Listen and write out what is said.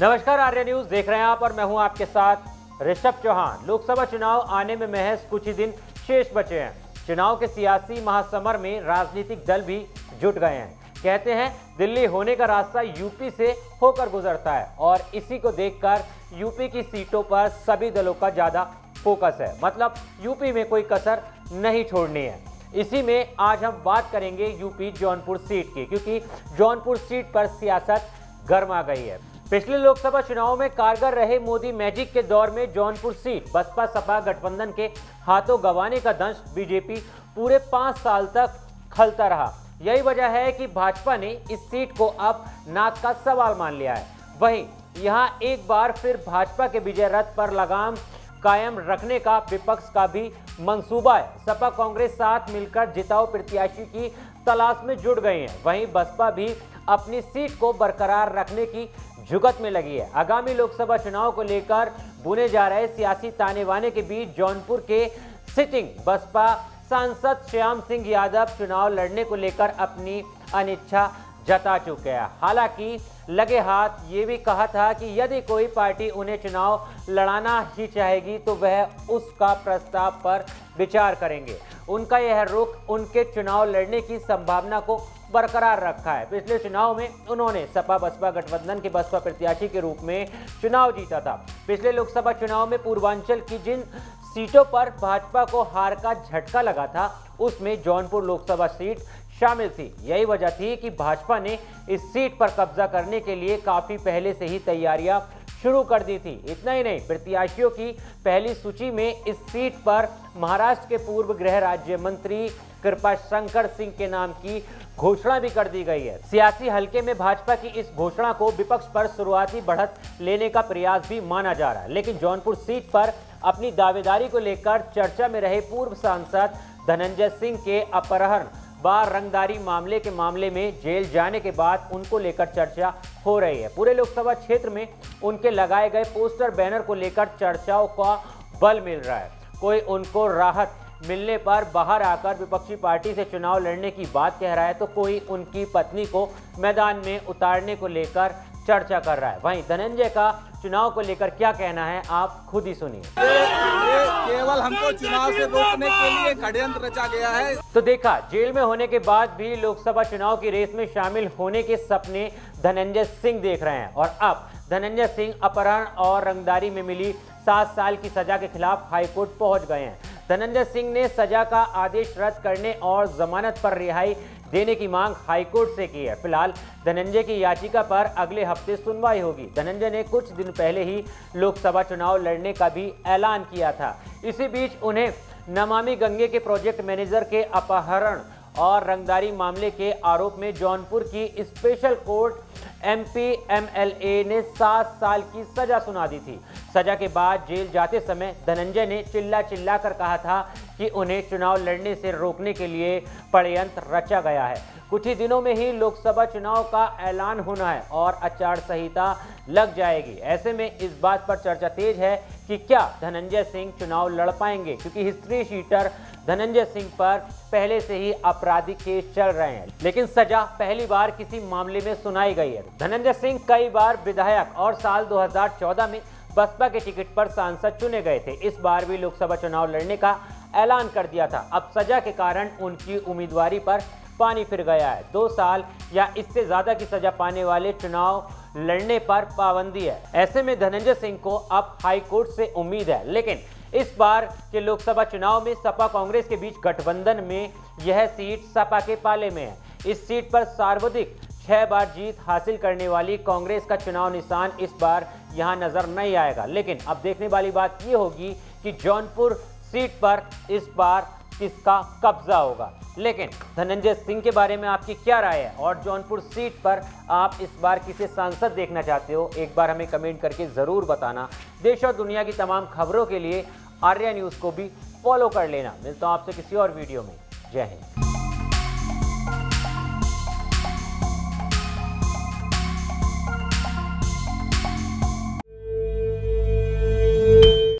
नमस्कार, आर्य न्यूज देख रहे हैं आप और मैं हूं आपके साथ ऋषभ चौहान। लोकसभा चुनाव आने में महज कुछ ही दिन शेष बचे हैं। चुनाव के सियासी महासमर में राजनीतिक दल भी जुट गए हैं। कहते हैं दिल्ली होने का रास्ता यूपी से होकर गुजरता है और इसी को देखकर यूपी की सीटों पर सभी दलों का ज्यादा फोकस है। मतलब यूपी में कोई कसर नहीं छोड़नी है। इसी में आज हम बात करेंगे यूपी जौनपुर सीट की, क्योंकि जौनपुर सीट पर सियासत गर्मा गई है। पिछले लोकसभा चुनाव में कारगर रहे मोदी मैजिक के दौर में जौनपुर सीट बसपा सपा गठबंधन के हाथों गंवाने का दंश बीजेपी पूरे 5 साल तक खलता रहा। यही वजह है कि भाजपा ने इस सीट को अब नाक का सवाल मान लिया है। वहीं यहां एक बार फिर भाजपा के विजय रथ पर लगाम कायम रखने का विपक्ष का भी मंसूबा है। सपा कांग्रेस साथ मिलकर जिताऊ प्रत्याशी की तलाश में जुट गए हैं। वहीं बसपा भी अपनी सीट को बरकरार रखने की जुगत में लगी है। आगामी लोकसभा चुनाव को लेकर बुने जा रहे सियासी ताने बाने के बीच जौनपुर के सिटिंग बसपा सांसद श्याम सिंह यादव चुनाव लड़ने को लेकर अपनी अनिच्छा जता चुके हैं। हालांकि लगे हाथ ये भी कहा था कि यदि कोई पार्टी उन्हें चुनाव लड़ाना ही चाहेगी तो वह उसका प्रस्ताव पर विचार करेंगे। उनका यह रुख उनके चुनाव लड़ने की संभावना को बरकरार रखा है। पिछले चुनाव में उन्होंने सपा बसपा गठबंधन के बसपा प्रत्याशी के रूप में चुनाव जीता था। पिछले लोकसभा चुनाव में पूर्वांचल की जिन सीटों पर भाजपा को हार का झटका लगा था उसमें जौनपुर लोकसभा सीट शामिल थी। यही वजह थी कि भाजपा ने इस सीट पर कब्जा करने के लिए काफी पहले से ही तैयारियां शुरू कर दी थी। इतना ही नहीं, प्रत्याशियों की पहली सूची में इस सीट पर महाराष्ट्र के पूर्व गृह राज्य मंत्री कृपाशंकर सिंह के नाम की घोषणा भी कर दी गई है। सियासी हलके में भाजपा की इस घोषणा को विपक्ष पर शुरुआती बढ़त लेने का प्रयास भी माना जा रहा है। लेकिन जौनपुर सीट पर अपनी दावेदारी को लेकर चर्चा में रहे पूर्व सांसद धनंजय सिंह के अपहरण व रंगदारी मामले में जेल जाने के बाद उनको लेकर चर्चा हो रही है। पूरे लोकसभा क्षेत्र में उनके लगाए गए पोस्टर बैनर को लेकर चर्चाओं का बल मिल रहा है। कोई उनको राहत मिलने पर बाहर आकर विपक्षी पार्टी से चुनाव लड़ने की बात कह रहा है तो कोई उनकी पत्नी को मैदान में उतारने को लेकर चर्चा कर रहा है। वहीं धनंजय का चुनाव को लेकर क्या कहना है आप खुद ही सुनिए। ये केवल हमको चुनाव से रोकने के लिए षड्यंत्र रचा गया है। तो देखा, जेल में होने के बाद भी लोकसभा चुनाव की रेस में शामिल होने के सपने धनंजय सिंह देख रहे हैं और अब धनंजय सिंह अपहरण और रंगदारी में मिली 7 साल की सजा के खिलाफ हाईकोर्ट पहुंच गए हैं। धनंजय सिंह ने सजा का आदेश रद्द करने और जमानत पर रिहाई देने की मांग हाईकोर्ट से की है। फिलहाल धनंजय की याचिका पर अगले हफ्ते सुनवाई होगी। धनंजय ने कुछ दिन पहले ही लोकसभा चुनाव लड़ने का भी ऐलान किया था। इसी बीच उन्हें नमामि गंगे के प्रोजेक्ट मैनेजर के अपहरण और रंगदारी मामले के आरोप में जौनपुर की स्पेशल कोर्ट MPMLA ने 7 साल की सजा सुना दी थी। सजा के बाद जेल जाते समय धनंजय ने चिल्ला कर कहा था कि उन्हें चुनाव लड़ने से रोकने के लिए षड्यंत्र रचा गया है। कुछ ही दिनों में ही लोकसभा चुनाव का ऐलान होना है और आचार संहिता लग जाएगी। ऐसे में इस बात पर चर्चा तेज है कि क्या धनंजय सिंह चुनाव लड़ पाएंगे, क्योंकि हिस्ट्री शीटर धनंजय सिंह पर पहले से ही आपराधिक केस चल रहे हैं, लेकिन सजा पहली बार किसी मामले में सुनाई गई है। धनंजय सिंह कई बार विधायक और साल 2014 में बसपा के टिकट पर सांसद चुने गए थे। इस बार भी लोकसभा चुनाव लड़ने का ऐलान कर दिया था। अब सजा के कारण उनकी उम्मीदवारी पर पानी फिर गया है। 2 साल या इससे ज्यादा की सजा पाने वाले चुनाव लड़ने पर पाबंदी है। ऐसे में धनंजय सिंह को अब हाईकोर्ट से उम्मीद है, लेकिन इस बार के लोकसभा चुनाव में सपा कांग्रेस के बीच गठबंधन में यह सीट सपा के पाले में है। इस सीट पर सर्वाधिक 6 बार जीत हासिल करने वाली कांग्रेस का चुनाव निशान इस बार यहां नजर नहीं आएगा। लेकिन अब देखने वाली बात यह होगी कि जौनपुर सीट पर इस बार किसका कब्जा होगा। लेकिन धनंजय सिंह के बारे में आपकी क्या राय है और जौनपुर सीट पर आप इस बार किसे सांसद देखना चाहते हो, एक बार हमें कमेंट करके जरूर बताना। देश और दुनिया की तमाम खबरों के लिए आर्या न्यूज़ को भी फॉलो कर लेना। मिलता हूं आपसे किसी और वीडियो में। जय हिंद।